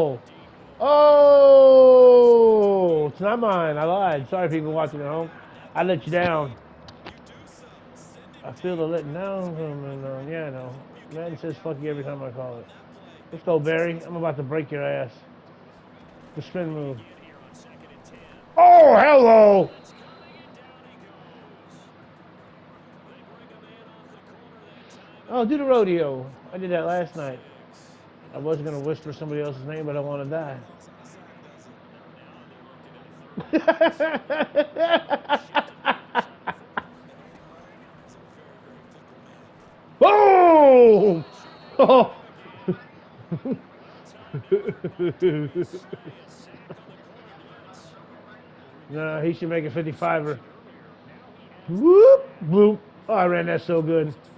Oh! Oh! It's not mine. I lied. Sorry, people watching at home. I let you down. I feel the letting down. Yeah, I know. Madden says fuck you every time I call it. Let's go, Barry. I'm about to break your ass. The spin move. Oh, hello! Oh, do the rodeo. I did that last night. I wasn't going to whisper somebody else's name, but I want to die. Boom! Oh! Nah, he should make a 55er. Whoop! Whoop! Oh, I ran that so good.